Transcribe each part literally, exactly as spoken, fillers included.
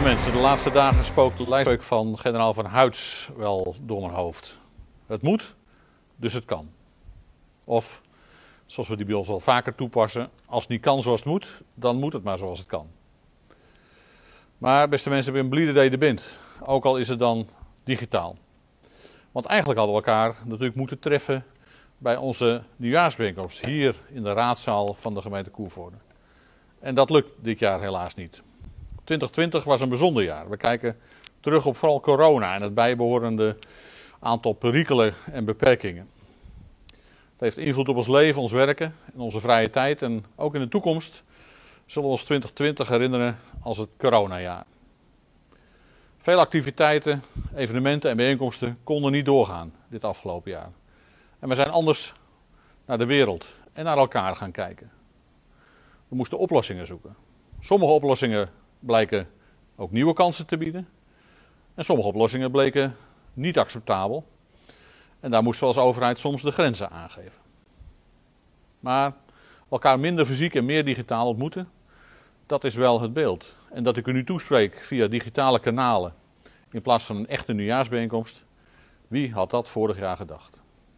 mensen, de laatste dagen spookt het lijfspreuk van generaal Van Huyts wel door mijn hoofd. Het moet, dus het kan. Of, zoals we die bij ons al vaker toepassen, als het niet kan zoals het moet, dan moet het maar zoals het kan. Maar beste mensen, ik ben blij dat je er bent, ook al is het dan digitaal. Want eigenlijk hadden we elkaar natuurlijk moeten treffen bij onze nieuwjaarsbijeenkomst hier in de raadzaal van de gemeente Koevoorde. En dat lukt dit jaar helaas niet. twintig twintig was een bijzonder jaar. We kijken terug op vooral corona en het bijbehorende aantal perikelen en beperkingen. Het heeft invloed op ons leven, ons werken en onze vrije tijd. En ook in de toekomst zullen we ons twintig twintig herinneren als het coronajaar. Veel activiteiten, evenementen en bijeenkomsten konden niet doorgaan dit afgelopen jaar. En we zijn anders naar de wereld en naar elkaar gaan kijken. We moesten oplossingen zoeken. Sommige oplossingen blijken ook nieuwe kansen te bieden. En sommige oplossingen bleken niet acceptabel. En daar moesten we als overheid soms de grenzen aangeven. Maar elkaar minder fysiek en meer digitaal ontmoeten, dat is wel het beeld. En dat ik u nu toespreek via digitale kanalen in plaats van een echte nieuwjaarsbijeenkomst, wie had dat vorig jaar gedacht?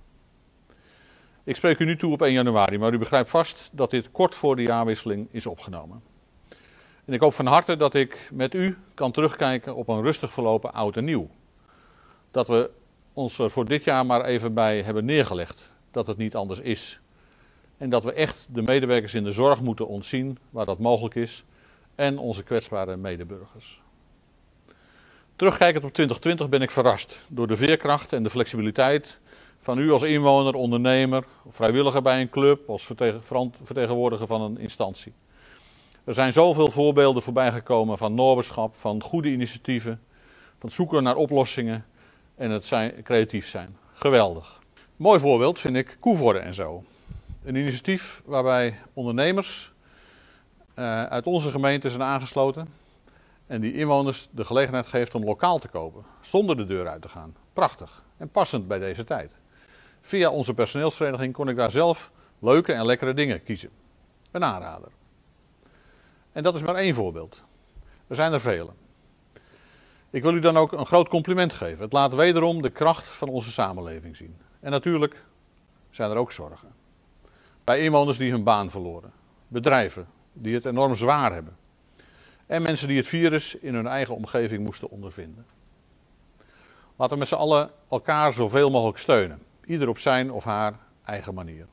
Ik spreek u nu toe op één januari, maar u begrijpt vast dat dit kort voor de jaarwisseling is opgenomen. En ik hoop van harte dat ik met u kan terugkijken op een rustig verlopen oud en nieuw. Dat we ons er voor dit jaar maar even bij hebben neergelegd dat het niet anders is. En dat we echt de medewerkers in de zorg moeten ontzien waar dat mogelijk is en onze kwetsbare medeburgers. Terugkijkend op twintig twintig ben ik verrast door de veerkracht en de flexibiliteit van u als inwoner, ondernemer, vrijwilliger bij een club, als vertegenwoordiger van een instantie. Er zijn zoveel voorbeelden voorbijgekomen van noberschap, van goede initiatieven, van het zoeken naar oplossingen en het zijn, creatief zijn. Geweldig. Mooi voorbeeld vind ik Koevoorde en zo. Een initiatief waarbij ondernemers uh, uit onze gemeente zijn aangesloten en die inwoners de gelegenheid geeft om lokaal te kopen, zonder de deur uit te gaan. Prachtig en passend bij deze tijd. Via onze personeelsvereniging kon ik daar zelf leuke en lekkere dingen kiezen. Een aanrader. En dat is maar één voorbeeld. Er zijn er vele. Ik wil u dan ook een groot compliment geven. Het laat wederom de kracht van onze samenleving zien. En natuurlijk zijn er ook zorgen. Bij inwoners die hun baan verloren. Bedrijven die het enorm zwaar hebben. En mensen die het virus in hun eigen omgeving moesten ondervinden. Laten we met z'n allen elkaar zoveel mogelijk steunen. Ieder op zijn of haar eigen manier.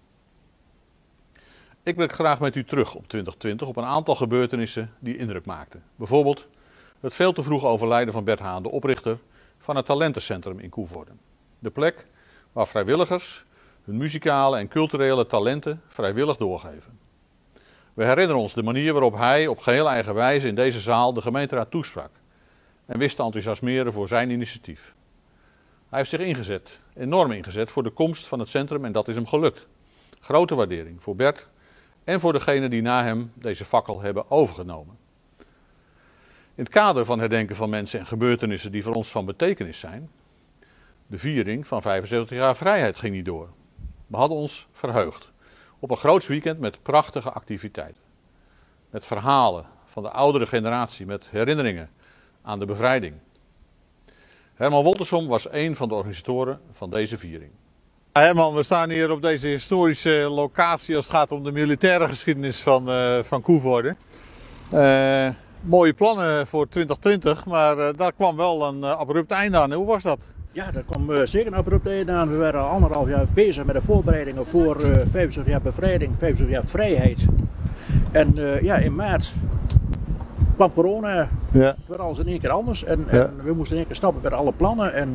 Ik blik graag met u terug op twintig twintig op een aantal gebeurtenissen die indruk maakten. Bijvoorbeeld het veel te vroeg overlijden van Bert Haan, de oprichter van het talentencentrum in Koevoorde. De plek waar vrijwilligers hun muzikale en culturele talenten vrijwillig doorgeven. We herinneren ons de manier waarop hij op geheel eigen wijze in deze zaal de gemeenteraad toesprak en wist te enthousiasmeren voor zijn initiatief. Hij heeft zich ingezet, enorm ingezet voor de komst van het centrum en dat is hem gelukt. Grote waardering voor Bert en voor degenen die na hem deze fakkel hebben overgenomen. In het kader van herdenken van mensen en gebeurtenissen die voor ons van betekenis zijn, de viering van vijfenzeventig jaar vrijheid ging niet door. We hadden ons verheugd op een groots weekend met prachtige activiteiten. Met verhalen van de oudere generatie, met herinneringen aan de bevrijding. Herman Woltersom was een van de organisatoren van deze viering. Herman, we staan hier op deze historische locatie als het gaat om de militaire geschiedenis van, uh, van Koevoorde. Uh, mooie plannen voor twintig twintig, maar uh, daar kwam wel een uh, abrupt einde aan. Hoe was dat? Ja, daar kwam uh, zeker een abrupt einde aan. We waren al anderhalf jaar bezig met de voorbereidingen voor uh, vijfenzestig jaar bevrijding, vijfenzestig jaar vrijheid. En uh, ja, in maart kwam corona. Ja. Het werd alles in één keer anders en, Ja. en we moesten in één keer stappen met alle plannen en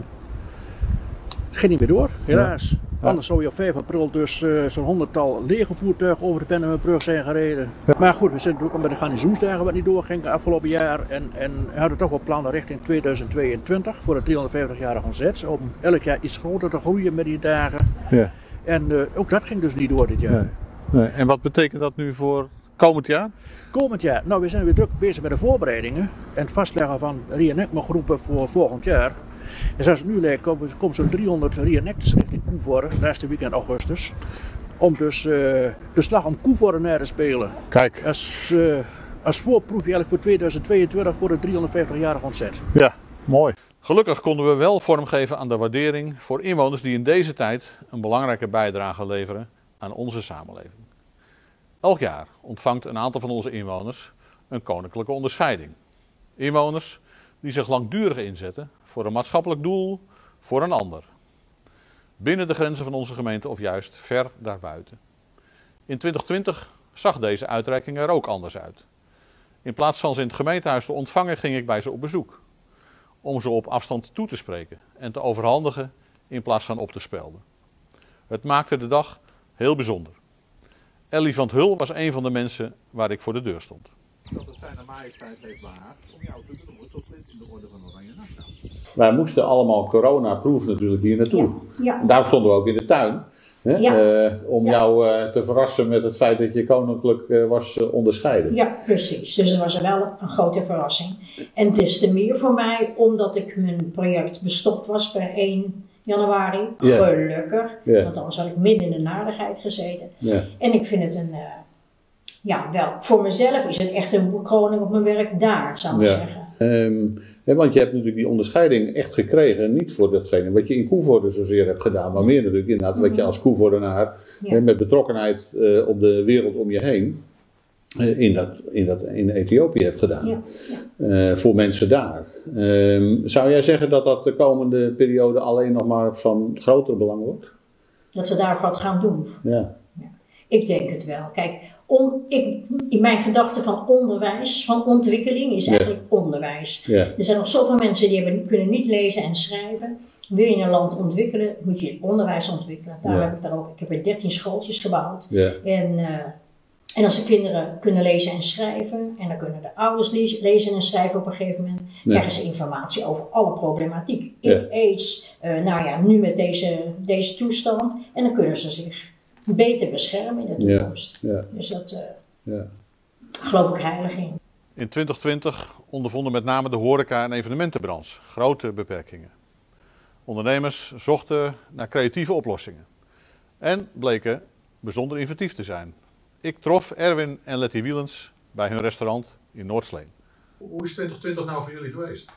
het ging niet meer door, helaas. Ja. Ja. Anders zou je op vijf april dus uh, zo'n honderdtal legervoertuigen over de Pennemerbrug zijn gereden. Ja. Maar goed, we zitten ook al met de garnizoensdagen wat niet doorging het afgelopen jaar. En, en we hadden toch wel plannen richting tweeduizend tweeëntwintig voor het driehonderdvijftig-jarig ontzet. Om elk jaar iets groter te groeien met die dagen. Ja. En uh, ook dat ging dus niet door dit jaar. Nee. Nee. En wat betekent dat nu voor komend jaar? Komend jaar? Nou, we zijn weer druk bezig met de voorbereidingen. En het vastleggen van reenactmentgroepen voor volgend jaar. En zoals het nu lijkt, komen kom zo'n driehonderd reenactors richting Koevoorde, het laatste weekend augustus. Om dus uh, de slag om Koevoorde na te spelen. Kijk. Als, uh, als voorproefje eigenlijk voor tweeduizend tweeëntwintig voor het driehonderdvijftigjarig ontzet. Ja, mooi. Gelukkig konden we wel vormgeven aan de waardering voor inwoners die in deze tijd een belangrijke bijdrage leveren aan onze samenleving. Elk jaar ontvangt een aantal van onze inwoners een koninklijke onderscheiding. Inwoners die zich langdurig inzetten voor een maatschappelijk doel, voor een ander. Binnen de grenzen van onze gemeente of juist ver daarbuiten. In twintig twintig zag deze uitreiking er ook anders uit. In plaats van ze in het gemeentehuis te ontvangen, ging ik bij ze op bezoek. Om ze op afstand toe te spreken en te overhandigen in plaats van op te spelden. Het maakte de dag heel bijzonder. Ellie van 't Hul was een van de mensen waar ik voor de deur stond. Dat het Zijne Majesteit heeft behaagd om jou te benoemen tot lid in de Orde van Oranje Nassau. Wij moesten allemaal corona-proof natuurlijk hier naartoe. Ja, ja. En daarom stonden we ook in de tuin. Hè, Ja. uh, om Ja. jou uh, te verrassen met het feit dat je koninklijk uh, was uh, onderscheiden. Ja, precies. Dus dat was wel een grote verrassing. En des te meer voor mij, omdat ik mijn project bestopt was per één januari. Ja. Gelukkig. Ja. Want anders had ik midden in de nadigheid gezeten. Ja. En ik vind het een... Uh, ja, wel, voor mezelf is het echt een bekroning op mijn werk daar, zou ik Ja. zeggen. Um, hè, want je hebt natuurlijk die onderscheiding echt gekregen. Niet voor datgene wat je in Koevoorde zozeer hebt gedaan. Maar meer natuurlijk inderdaad wat je als Koevoordenaar Ja. hè, met betrokkenheid uh, op de wereld om je heen. Uh, in, dat, in, dat, in Ethiopië hebt gedaan. Ja. Ja. Uh, voor mensen daar. Um, zou jij zeggen dat dat de komende periode alleen nog maar van groter belang wordt? Dat we daar wat gaan doen. Ja. Ik denk het wel. Kijk, on, ik, in mijn gedachte van onderwijs, van ontwikkeling, is Ja. eigenlijk onderwijs. Ja. Er zijn nog zoveel mensen die hebben, kunnen niet lezen en schrijven. Wil je een land ontwikkelen, moet je het onderwijs ontwikkelen. Daar Ja. heb ik daar ook, ik heb er dertien schooltjes gebouwd. Ja. En, uh, en als de kinderen kunnen lezen en schrijven, en dan kunnen de ouders lezen, lezen en schrijven op een gegeven moment, Ja. krijgen ze informatie over alle problematiek. Ja. AIDS, uh, nou ja, nu met deze, deze toestand. En dan kunnen ze zich beter beschermen in de Ja. toekomst. Ja. Dus dat uh, Ja. geloof ik heilig in. In twintig twintig ondervonden met name de horeca- en evenementenbranche grote beperkingen. Ondernemers zochten naar creatieve oplossingen en bleken bijzonder inventief te zijn. Ik trof Erwin en Letty Wielens bij hun restaurant in Noordsleen. Hoe is twintig twintig nou voor jullie geweest?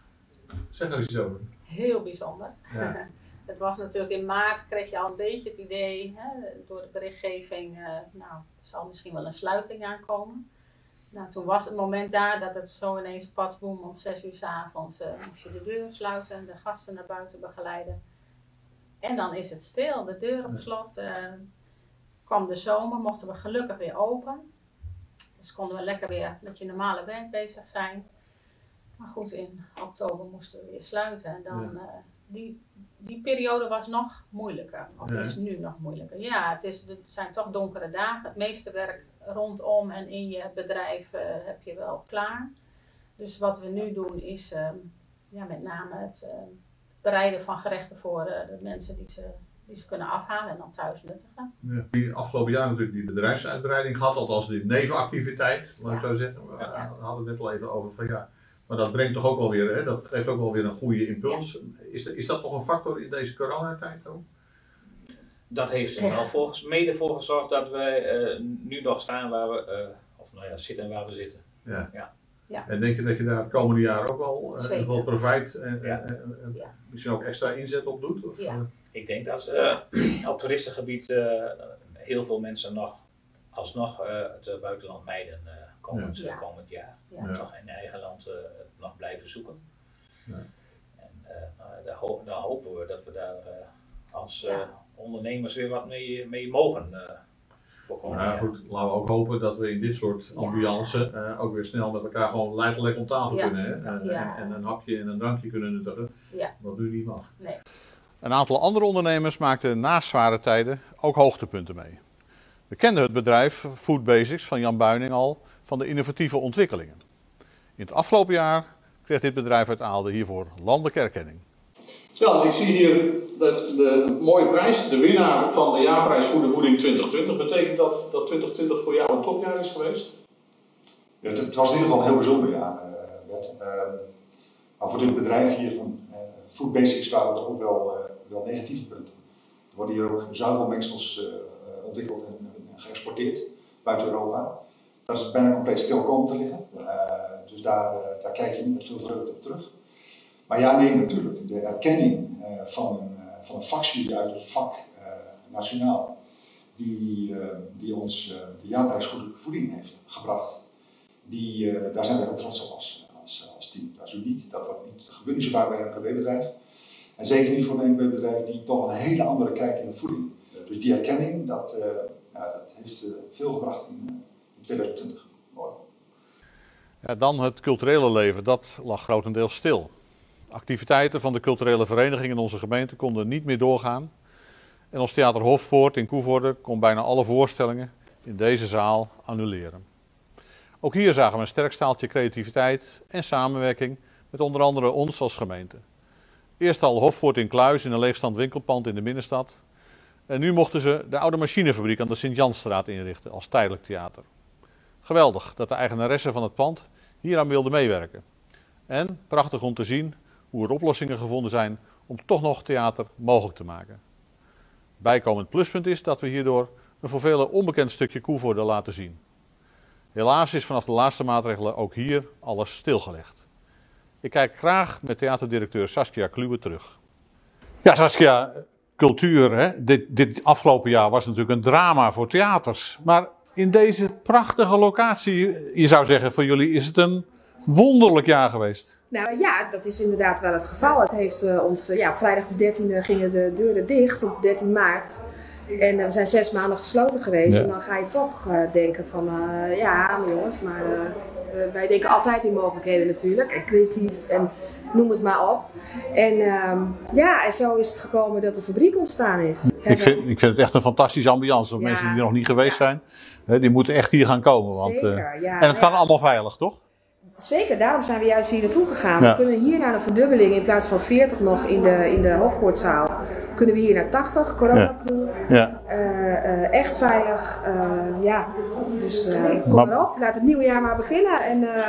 Zeg er iets over. Heel bijzonder. Ja. Het was natuurlijk in maart, kreeg je al een beetje het idee, hè, door de berichtgeving, uh, nou, er zal misschien wel een sluiting aankomen. Nou, toen was het moment daar dat het zo ineens patsboom om zes uur 's avonds uh, moest je de deur sluiten en de gasten naar buiten begeleiden. En dan is het stil, de deur op slot. Uh, kwam de zomer, mochten we gelukkig weer open. Dus konden we lekker weer met je normale werk bezig zijn. Maar goed, in oktober moesten we weer sluiten en dan... Ja. Uh, Die, die periode was nog moeilijker, of Ja. is nu nog moeilijker. Ja, het, is, het zijn toch donkere dagen. Het meeste werk rondom en in je bedrijf uh, heb je wel klaar. Dus wat we nu doen is uh, ja, met name het uh, bereiden van gerechten voor uh, de mensen die ze, die ze kunnen afhalen en dan thuis nuttigen. Ja. Die afgelopen jaar natuurlijk die bedrijfsuitbreiding gehad, althans die nevenactiviteit, laat ik Ja. zo zeggen. We Ja. hadden het net al even over van ja, maar dat brengt toch ook wel weer, hè, dat geeft ook wel weer een goede impuls. Is, is dat toch een factor in deze coronatijd ook? Dat heeft er Ja. wel volgens, mede voor gezorgd dat wij uh, nu nog staan waar we, uh, of nou ja, zitten waar we zitten. Ja. Ja. Ja. En denk je dat je daar het komende jaar ook wel uh, Zeker. wel profijt en Ja. uh, uh, Ja. misschien ook extra inzet op doet? Of, Ja. uh, Ik denk dat uh, op toeristengebied uh, heel veel mensen nog alsnog uh, het buitenland mijden uh, komend, Ja. komend jaar. Ja. Ja. Toch in eigen land uh, nog blijven zoeken. Ja. En uh, nou, daar, ho daar hopen we dat we daar uh, als uh, Ja. ondernemers weer wat mee, mee mogen. Uh, voor komend Maar ja, jaar. goed, laten we ook hopen dat we in dit soort Ja. ambiance uh, ook weer snel met elkaar gewoon leidelijk om tafel Ja. kunnen. Hè? En, Ja. en, en een hapje en een drankje kunnen nuttigen, Ja. wat nu niet mag. Nee. Een aantal andere ondernemers maakten na zware tijden ook hoogtepunten mee. We kenden het bedrijf Food Basics van Jan Buining al van de innovatieve ontwikkelingen. In het afgelopen jaar kreeg dit bedrijf uit Aalde hiervoor landelijke erkenning. Wel, ik zie hier de, de mooie prijs, de winnaar van de jaarprijs Goede Voeding twintig twintig. Betekent dat dat twintig twintig voor jou een topjaar is geweest? Ja, het, het was in ieder geval een heel bijzonder jaar, uh, Bert. Uh, maar voor dit bedrijf hier van uh, Food Basics waren er ook wel, uh, wel negatieve punten. Er worden hier ook zuivelmengsels uh, ontwikkeld en, en geëxporteerd buiten Europa. Dat is bijna compleet stil komen te liggen. Uh, dus daar, uh, daar kijk je niet met veel vreugde op terug. Maar ja, nee, natuurlijk. De erkenning uh, van, een, uh, van een vakstudie uit het vak uh, nationaal, die, uh, die ons uh, de jaarprijs goede voeding heeft gebracht, die, uh, daar zijn we heel trots op als, als, als team. Dat is uniek. Dat wordt niet, gebeurt niet zo vaak bij een M K B-bedrijf. En zeker niet voor een M K B-bedrijf die toch een hele andere kijk in de voeding. Dus die erkenning, dat, uh, ja, dat heeft uh, veel gebracht in, uh, in twintig twintig. Mooi. Ja, dan het culturele leven, dat lag grotendeels stil. Activiteiten van de culturele vereniging in onze gemeente konden niet meer doorgaan. En ons Theater Hofpoort in Coevorden kon bijna alle voorstellingen in deze zaal annuleren. Ook hier zagen we een sterk staaltje creativiteit en samenwerking met onder andere ons als gemeente. Eerst al Hofpoort in Kluis in een leegstand winkelpand in de binnenstad. En nu mochten ze de oude machinefabriek aan de Sint-Jansstraat inrichten als tijdelijk theater. Geweldig dat de eigenaresse van het pand hieraan wilde meewerken. En prachtig om te zien hoe er oplossingen gevonden zijn om toch nog theater mogelijk te maken. Bijkomend pluspunt is dat we hierdoor een voor velen onbekend stukje Coevorden laten zien. Helaas is vanaf de laatste maatregelen ook hier alles stilgelegd. Ik kijk graag met theaterdirecteur Saskia Kluwe terug. Ja, Saskia, cultuur, hè? Dit, dit afgelopen jaar was natuurlijk een drama voor theaters. Maar in deze prachtige locatie, je zou zeggen voor jullie, is het een wonderlijk jaar geweest. Nou ja, dat is inderdaad wel het geval. Het heeft uh, ons, uh, ja, op vrijdag de dertiende gingen de deuren dicht, op dertien maart. En uh, we zijn zes maanden gesloten geweest. Ja. En dan ga je toch uh, denken van, uh, ja maar jongens, maar uh, wij denken altijd in mogelijkheden natuurlijk. En creatief en noem het maar op. En uh, ja, en zo is het gekomen dat de fabriek ontstaan is. Ik vind, ik vind het echt een fantastische ambiance. Voor ja. mensen die er nog niet geweest ja. zijn, hè, die moeten echt hier gaan komen. Want, Zeker, ja. Uh, en het kan ja. allemaal veilig, toch? Zeker, daarom zijn we juist hier naartoe gegaan. Ja. We kunnen hier naar een verdubbeling in plaats van veertig nog in de, in de Hofpoortzaal. Kunnen we hier naar tachtig, coronaproof. Ja. Uh, uh, echt veilig. Uh, ja, dus uh, kom maar, maar op. Laat het nieuwe jaar maar beginnen. En, uh,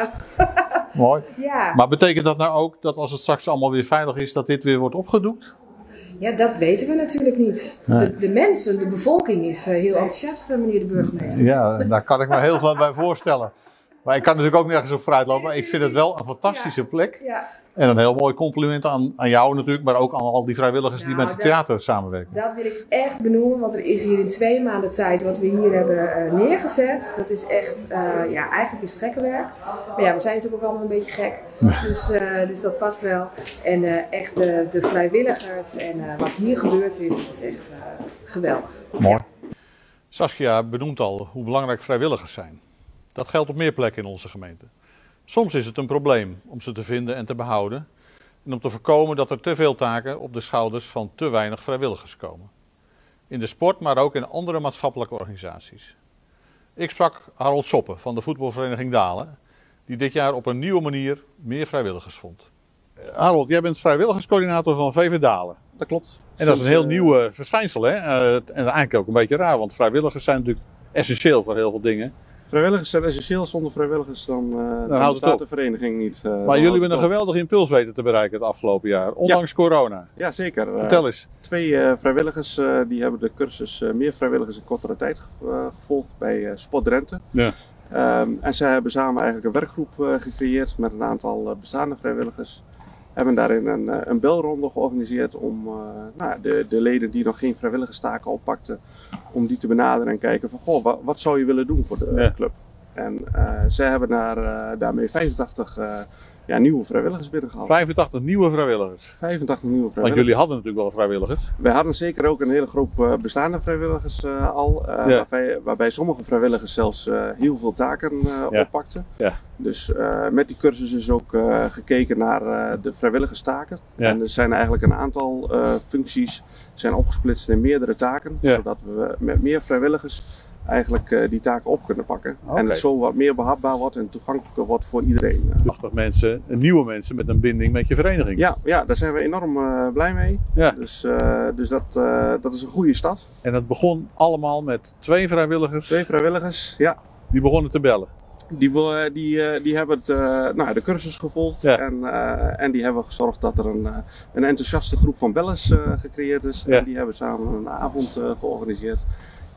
Mooi. Ja. Maar betekent dat nou ook dat als het straks allemaal weer veilig is, dat dit weer wordt opgedoekt? Ja, dat weten we natuurlijk niet. Nee. De, de mensen, de bevolking is uh, heel enthousiast, meneer de burgemeester. Ja, daar kan ik me heel veel bij voorstellen. Maar ik kan natuurlijk ook nergens op vooruit lopen. Maar ik vind het wel een fantastische ja. plek. Ja. En een heel mooi compliment aan, aan jou natuurlijk. Maar ook aan al die vrijwilligers nou, die met het theater samenwerken. Dat wil ik echt benoemen. Want er is hier in twee maanden tijd wat we hier hebben uh, neergezet. Dat is echt, uh, ja, eigenlijk is trekkenwerk. Maar ja, we zijn natuurlijk ook allemaal een beetje gek. Dus, uh, dus dat past wel. En uh, echt de, de vrijwilligers en uh, wat hier gebeurd is, dat is echt uh, geweldig. Mooi. Ja. Saskia benoemt al hoe belangrijk vrijwilligers zijn. Dat geldt op meer plekken in onze gemeente. Soms is het een probleem om ze te vinden en te behouden en om te voorkomen dat er te veel taken op de schouders van te weinig vrijwilligers komen. In de sport, maar ook in andere maatschappelijke organisaties. Ik sprak Harold Soppen van de voetbalvereniging Dalen, die dit jaar op een nieuwe manier meer vrijwilligers vond. Harold, jij bent vrijwilligerscoördinator van V V Dalen. Dat klopt. En dat is een heel nieuw uh, verschijnsel, hè? Uh, en eigenlijk ook een beetje raar, want vrijwilligers zijn natuurlijk essentieel voor heel veel dingen. Vrijwilligers zijn essentieel, zonder vrijwilligers dan, uh, dan, dan bestaat de vereniging niet. Uh, maar jullie hebben een geweldige impuls weten te bereiken het afgelopen jaar, ondanks ja. corona. Ja, zeker. Vertel eens. Uh, twee uh, vrijwilligers uh, die hebben de cursus uh, meer vrijwilligers in kortere tijd uh, gevolgd bij uh, Sport Drenthe. Ja. Um, en zij hebben samen eigenlijk een werkgroep uh, gecreëerd met een aantal uh, bestaande vrijwilligers. Hebben daarin een, een belronde georganiseerd om uh, nou, de, de leden die nog geen vrijwilligerstaken oppakten, om die te benaderen en kijken van goh, wat, wat zou je willen doen voor de ja. club. En uh, zij hebben daar, uh, daarmee vijfentachtig uh, ja, nieuwe vrijwilligers binnengehaald. vijfentachtig nieuwe vrijwilligers? vijfentachtig nieuwe vrijwilligers. Want jullie hadden natuurlijk wel vrijwilligers. Wij hadden zeker ook een hele groep uh, bestaande vrijwilligers uh, al, uh, ja. waarbij, waarbij sommige vrijwilligers zelfs uh, heel veel taken uh, ja. oppakten. Ja. Dus uh, met die cursus is ook uh, gekeken naar uh, de vrijwilligerstaken. Ja. En er zijn eigenlijk een aantal uh, functies zijn opgesplitst in meerdere taken, ja. zodat we met meer vrijwilligers eigenlijk uh, die taken op kunnen pakken. Okay. En het zo wat meer behapbaar wordt en toegankelijker wordt voor iedereen. achtig mensen, nieuwe mensen met een binding met je vereniging. Ja, ja daar zijn we enorm uh, blij mee. Ja. Dus, uh, dus dat, uh, dat is een goede start. En dat begon allemaal met twee vrijwilligers? Twee vrijwilligers, ja. Die begonnen te bellen? Die, die, die hebben het, uh, nou, de cursus gevolgd ja. en, uh, en die hebben gezorgd dat er een, een enthousiaste groep van bellers uh, gecreëerd is. Ja. En die hebben samen een avond uh, georganiseerd.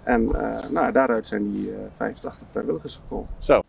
En uh, nou, daaruit zijn die uh, vijfentachtig vrijwilligers gekomen. Zo.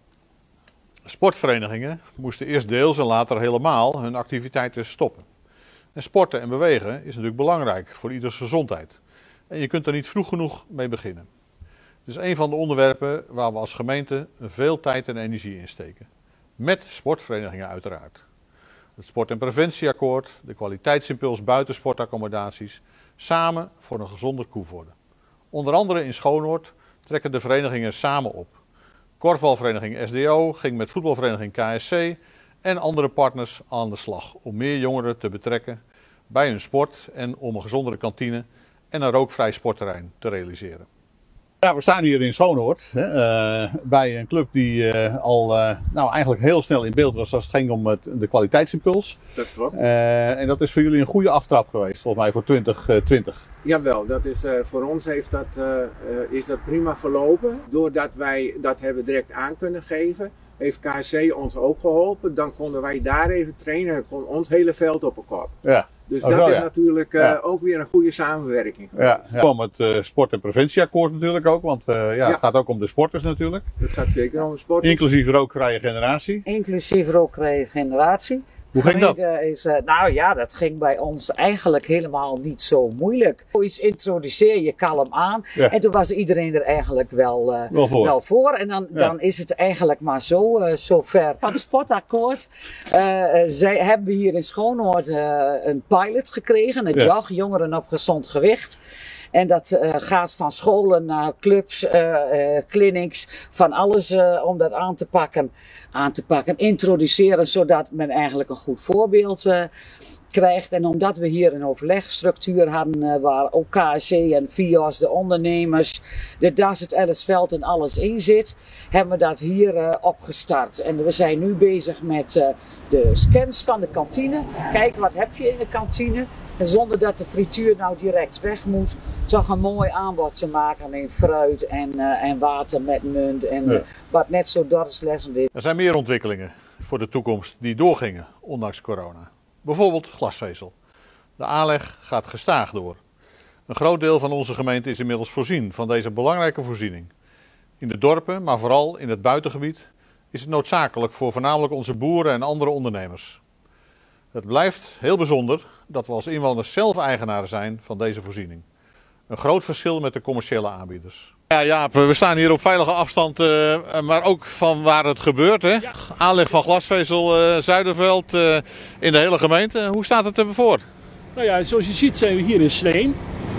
Sportverenigingen moesten eerst deels en later helemaal hun activiteiten stoppen. En sporten en bewegen is natuurlijk belangrijk voor ieders gezondheid. En je kunt er niet vroeg genoeg mee beginnen. Het is een van de onderwerpen waar we als gemeente veel tijd en energie in steken. Met sportverenigingen uiteraard. Het sport- en preventieakkoord, de kwaliteitsimpuls buiten sportaccommodaties, samen voor een gezonder Koevoorde. Onder andere in Schoonoord trekken de verenigingen samen op. Korfbalvereniging S D O ging met voetbalvereniging K S C en andere partners aan de slag om meer jongeren te betrekken bij hun sport en om een gezondere kantine en een rookvrij sportterrein te realiseren. Ja, we staan hier in Schoonoord hè, uh, bij een club die uh, al uh, nou, eigenlijk heel snel in beeld was als het ging om het, de kwaliteitsimpuls. Dat klopt. Uh, en dat is voor jullie een goede aftrap geweest, volgens mij voor twintig twintig. Jawel, dat is, uh, voor ons heeft dat, uh, uh, is dat prima verlopen. Doordat wij dat hebben direct aan kunnen geven, heeft K S C ons ook geholpen. Dan konden wij daar even trainen en kon ons hele veld op een kop. Ja. Dus oh, dat zo, is ja. natuurlijk uh, ja. ook weer een goede samenwerking. Ja, ja. Er kwam het uh, sport- en preventieakkoord natuurlijk ook, want uh, ja, ja. het gaat ook om de sporters natuurlijk. Het gaat zeker om de sporters. Inclusief rookvrije generatie. Inclusief rookvrije generatie. Hoe ging dat? Is, uh, nou ja, dat ging bij ons eigenlijk helemaal niet zo moeilijk. Zoiets introduceer je kalm aan. Ja. En toen was iedereen er eigenlijk wel, uh, wel, voor. wel voor. En dan, ja. dan is het eigenlijk maar zo, uh, zo ver. Van het sportakkoord uh, zij hebben hier in Schoonoord uh, een pilot gekregen. Het ja. J A G, Jongeren op Gezond Gewicht. En dat uh, gaat van scholen naar clubs, uh, uh, clinics, van alles uh, om dat aan te pakken, aan te pakken, introduceren, zodat men eigenlijk een goed voorbeeld uh, krijgt. En omdat we hier een overlegstructuur hadden uh, waar ook K S C en V I O S, de ondernemers, de D A S, het Ellisveld en alles in zit, hebben we dat hier uh, opgestart. En we zijn nu bezig met uh, de scans van de kantine. Kijk, wat heb je in de kantine? En zonder dat de frituur nou direct weg moet, toch een mooi aanbod te maken in fruit en, uh, en water met munt en ja. uh, wat net zo dorpslessend is. Er zijn meer ontwikkelingen voor de toekomst die doorgingen, ondanks corona. Bijvoorbeeld glasvezel. De aanleg gaat gestaag door. Een groot deel van onze gemeente is inmiddels voorzien van deze belangrijke voorziening. In de dorpen, maar vooral in het buitengebied, is het noodzakelijk voor voornamelijk onze boeren en andere ondernemers. Het blijft heel bijzonder dat we als inwoners zelf eigenaren zijn van deze voorziening. Een groot verschil met de commerciële aanbieders. Ja, Jaap, we staan hier op veilige afstand, uh, maar ook van waar het gebeurt. Hè? Ja. Aanleg van glasvezel uh, Zuiderveld uh, in de hele gemeente. Hoe staat het ervoor? Nou ja, zoals je ziet zijn we hier in Sleen.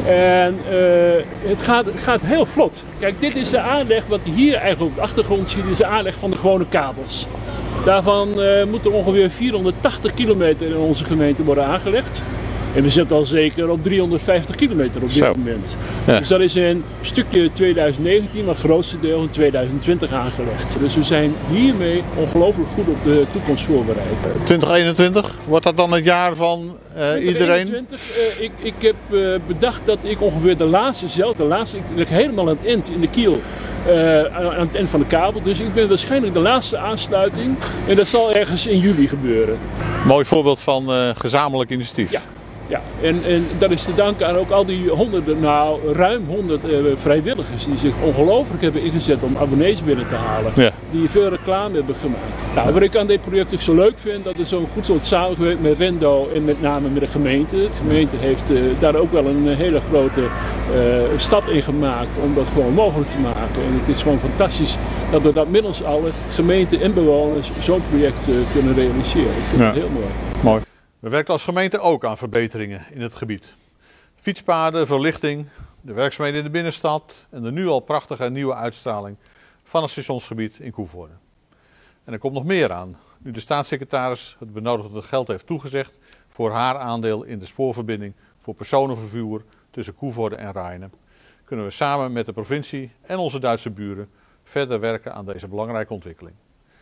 En uh, het gaat, gaat heel vlot. Kijk, dit is de aanleg, wat je hier eigenlijk op de achtergrond ziet, is de aanleg van de gewone kabels. Daarvan uh, moet er ongeveer vierhonderdtachtig kilometer in onze gemeente worden aangelegd. En we zitten al zeker op driehonderdvijftig kilometer op dit Zo. moment. Ja. Dus dat is een stukje twintig negentien, maar het grootste deel in twintig twintig aangelegd. Dus we zijn hiermee ongelooflijk goed op de toekomst voorbereid. twintig eenentwintig, wordt dat dan het jaar van uh, iedereen? twintig eenentwintig, uh, ik, ik heb uh, bedacht dat ik ongeveer de laatste zelf, de laatste, ik lig helemaal aan het eind in de kiel. Uh, aan het eind van de kabel, dus ik ben waarschijnlijk de laatste aansluiting en dat zal ergens in juli gebeuren. Mooi voorbeeld van uh, gezamenlijk initiatief. Ja. Ja, en, en dat is te danken aan ook al die honderden, nou ruim honderd uh, vrijwilligers die zich ongelooflijk hebben ingezet om abonnees binnen te halen. Ja. Die veel reclame hebben gemaakt. Nou, wat ik aan dit project ook zo leuk vind, dat er zo'n goed soort samengewerkt met Rendo en met name met de gemeente. De gemeente heeft uh, daar ook wel een hele grote uh, stap in gemaakt om dat gewoon mogelijk te maken. En het is gewoon fantastisch dat we dat middels alle gemeenten en bewoners zo'n project uh, kunnen realiseren. Ik vind ja. het heel mooi. Mooi. We werken als gemeente ook aan verbeteringen in het gebied. Fietspaden, verlichting, de werkzaamheden in de binnenstad en de nu al prachtige nieuwe uitstraling van het stationsgebied in Koevoorde. En er komt nog meer aan, nu de staatssecretaris het benodigde geld heeft toegezegd voor haar aandeel in de spoorverbinding voor personenvervoer tussen Koevoorde en Rhijnen. Kunnen we samen met de provincie en onze Duitse buren verder werken aan deze belangrijke ontwikkeling.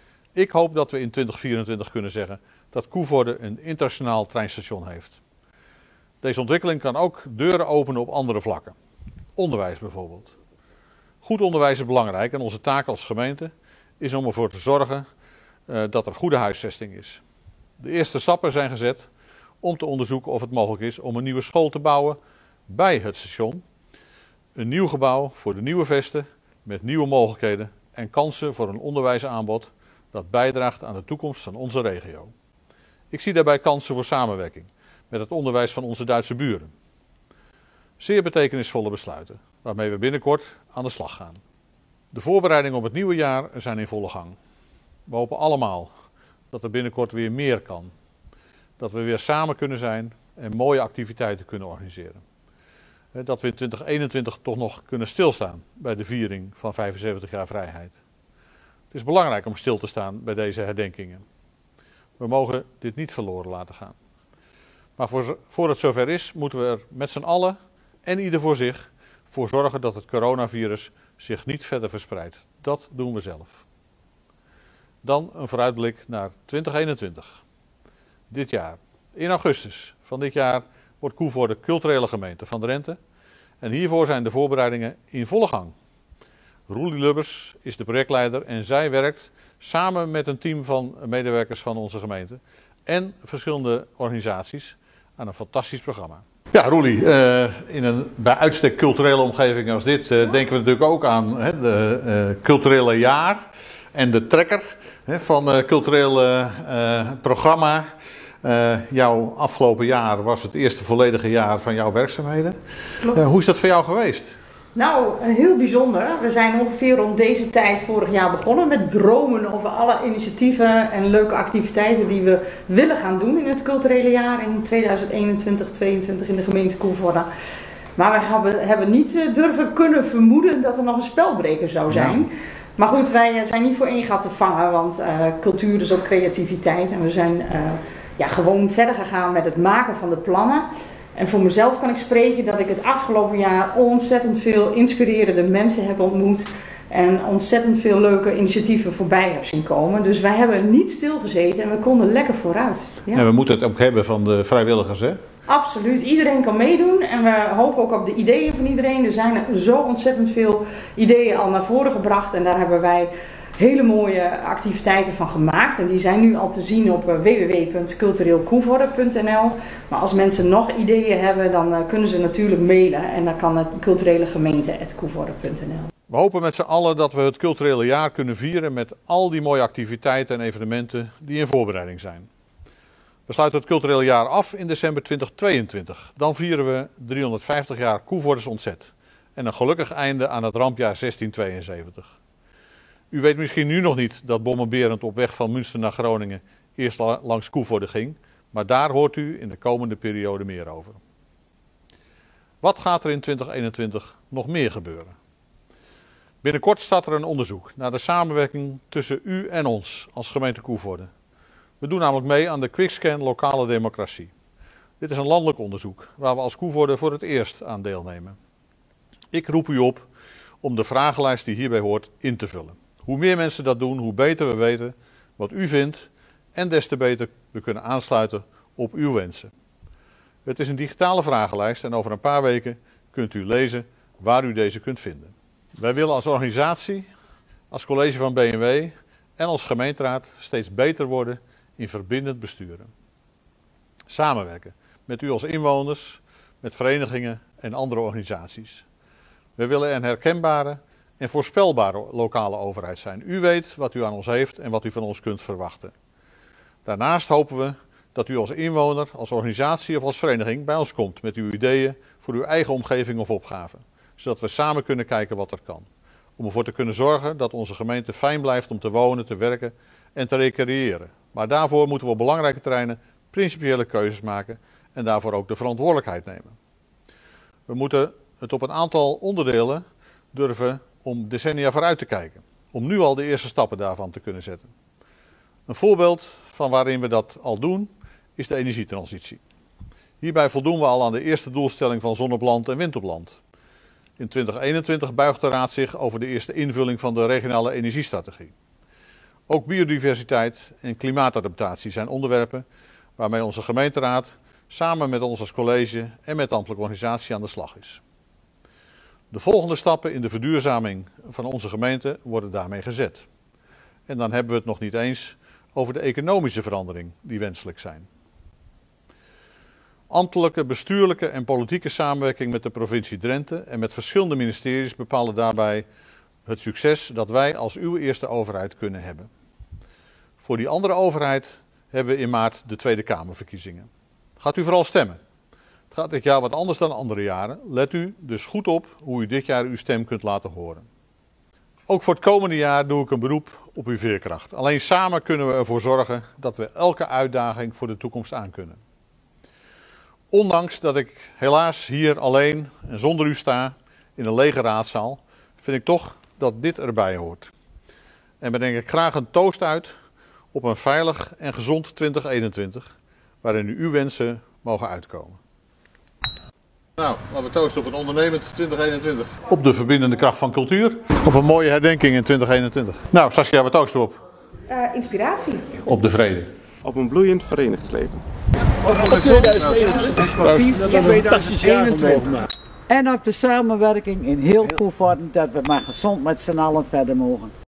Ik hoop dat we in twintig vierentwintig kunnen zeggen dat Koevoorde een internationaal treinstation heeft. Deze ontwikkeling kan ook deuren openen op andere vlakken. Onderwijs bijvoorbeeld. Goed onderwijs is belangrijk en onze taak als gemeente is om ervoor te zorgen uh, dat er goede huisvesting is. De eerste stappen zijn gezet om te onderzoeken of het mogelijk is om een nieuwe school te bouwen bij het station. Een nieuw gebouw voor de nieuwe vesten met nieuwe mogelijkheden en kansen voor een onderwijsaanbod dat bijdraagt aan de toekomst van onze regio. Ik zie daarbij kansen voor samenwerking met het onderwijs van onze Duitse buren. Zeer betekenisvolle besluiten, waarmee we binnenkort aan de slag gaan. De voorbereidingen op het nieuwe jaar zijn in volle gang. We hopen allemaal dat er binnenkort weer meer kan. Dat we weer samen kunnen zijn en mooie activiteiten kunnen organiseren. Dat we in twintig eenentwintig toch nog kunnen stilstaan bij de viering van vijfenzeventig jaar vrijheid. Het is belangrijk om stil te staan bij deze herdenkingen. We mogen dit niet verloren laten gaan. Maar voor, voor het zover is, moeten we er met z'n allen en ieder voor zich voor zorgen dat het coronavirus zich niet verder verspreidt. Dat doen we zelf. Dan een vooruitblik naar twintig eenentwintig. Dit jaar. In augustus van dit jaar wordt Koevoorde culturele gemeente van Drenthe. En hiervoor zijn de voorbereidingen in volle gang. Roelie Lubbers is de projectleider en zij werkt samen met een team van medewerkers van onze gemeente en verschillende organisaties aan een fantastisch programma. Ja, Roelie, uh, in een bij uitstek culturele omgeving als dit uh, denken we natuurlijk ook aan het uh, culturele jaar en de trekker hè, van het uh, culturele uh, programma. Uh, jouw afgelopen jaar was het eerste volledige jaar van jouw werkzaamheden. Klopt. Uh, hoe is dat voor jou geweest? Nou, heel bijzonder. We zijn ongeveer rond deze tijd vorig jaar begonnen met dromen over alle initiatieven en leuke activiteiten die we willen gaan doen in het culturele jaar in tweeduizend eenentwintig tweeëntwintig in de gemeente Koevoorde. Maar we hebben, hebben niet durven kunnen vermoeden dat er nog een spelbreker zou zijn. Ja. Maar goed, wij zijn niet voor één gat te vangen, want uh, cultuur is ook creativiteit en we zijn uh, ja, gewoon verder gegaan met het maken van de plannen. En voor mezelf kan ik spreken dat ik het afgelopen jaar ontzettend veel inspirerende mensen heb ontmoet. En ontzettend veel leuke initiatieven voorbij heb zien komen. Dus wij hebben niet stilgezeten en we konden lekker vooruit. Ja. En we moeten het ook hebben van de vrijwilligers, hè? Absoluut, iedereen kan meedoen en we hopen ook op de ideeën van iedereen. Er zijn zo ontzettend veel ideeën al naar voren gebracht en daar hebben wij hele mooie activiteiten van gemaakt. En die zijn nu al te zien op w w w punt cultureel koevoorde punt n l. Maar als mensen nog ideeën hebben, dan kunnen ze natuurlijk mailen. En dan kan het culturele gemeente apenstaartje koevoorde punt n l. We hopen met z'n allen dat we het culturele jaar kunnen vieren met al die mooie activiteiten en evenementen die in voorbereiding zijn. We sluiten het culturele jaar af in december twintig tweeëntwintig. Dan vieren we driehonderdvijftig jaar Koevoordes ontzet. En een gelukkig einde aan het rampjaar zestien tweeënzeventig. U weet misschien nu nog niet dat Bomme Berend op weg van Münster naar Groningen eerst langs Koevoorde ging, maar daar hoort u in de komende periode meer over. Wat gaat er in twintig eenentwintig nog meer gebeuren? Binnenkort start er een onderzoek naar de samenwerking tussen u en ons als gemeente Koevoorde. We doen namelijk mee aan de Quickscan Lokale Democratie. Dit is een landelijk onderzoek waar we als Koevoorde voor het eerst aan deelnemen. Ik roep u op om de vragenlijst die hierbij hoort in te vullen. Hoe meer mensen dat doen, hoe beter we weten wat u vindt en des te beter we kunnen aansluiten op uw wensen. Het is een digitale vragenlijst en over een paar weken kunt u lezen waar u deze kunt vinden. Wij willen als organisatie, als college van B N W en als gemeenteraad steeds beter worden in verbindend besturen. Samenwerken met u als inwoners, met verenigingen en andere organisaties. We willen een herkenbare en voorspelbare lokale overheid zijn. U weet wat u aan ons heeft en wat u van ons kunt verwachten. Daarnaast hopen we dat u als inwoner, als organisatie of als vereniging bij ons komt met uw ideeën voor uw eigen omgeving of opgave. Zodat we samen kunnen kijken wat er kan. Om ervoor te kunnen zorgen dat onze gemeente fijn blijft om te wonen, te werken en te recreëren. Maar daarvoor moeten we op belangrijke terreinen principiële keuzes maken en daarvoor ook de verantwoordelijkheid nemen. We moeten het op een aantal onderdelen durven om decennia vooruit te kijken. Om nu al de eerste stappen daarvan te kunnen zetten. Een voorbeeld van waarin we dat al doen is de energietransitie. Hierbij voldoen we al aan de eerste doelstelling van zon op land en wind op land. In twintig eenentwintig buigt de Raad zich over de eerste invulling van de regionale energiestrategie. Ook biodiversiteit en klimaatadaptatie zijn onderwerpen waarmee onze gemeenteraad samen met ons als college en met de ambtelijke organisatie aan de slag is. De volgende stappen in de verduurzaming van onze gemeente worden daarmee gezet. En dan hebben we het nog niet eens over de economische verandering die wenselijk zijn. Ambtelijke, bestuurlijke en politieke samenwerking met de provincie Drenthe en met verschillende ministeries bepalen daarbij het succes dat wij als uw eerste overheid kunnen hebben. Voor die andere overheid hebben we in maart de Tweede Kamerverkiezingen. Gaat u vooral stemmen. Het gaat dit jaar wat anders dan andere jaren. Let u dus goed op hoe u dit jaar uw stem kunt laten horen. Ook voor het komende jaar doe ik een beroep op uw veerkracht. Alleen samen kunnen we ervoor zorgen dat we elke uitdaging voor de toekomst aankunnen. Ondanks dat ik helaas hier alleen en zonder u sta in een lege raadzaal, vind ik toch dat dit erbij hoort. En bedenk ik graag een toast uit op een veilig en gezond twintig eenentwintig, waarin u uw wensen mogen uitkomen. Nou, laten we toosten op een ondernemend twintig eenentwintig. Op de verbindende kracht van cultuur. Op een mooie herdenking in twintig eenentwintig. Nou, Saskia, wat toosten we op? Uh, inspiratie. Op de vrede. Op een bloeiend verenigd-leven. Op tweeduizend eenentwintig. Sportief Fantastisch jaar eenentwintig. En op de samenwerking in heel Koevoorde dat we maar gezond met z'n allen verder mogen.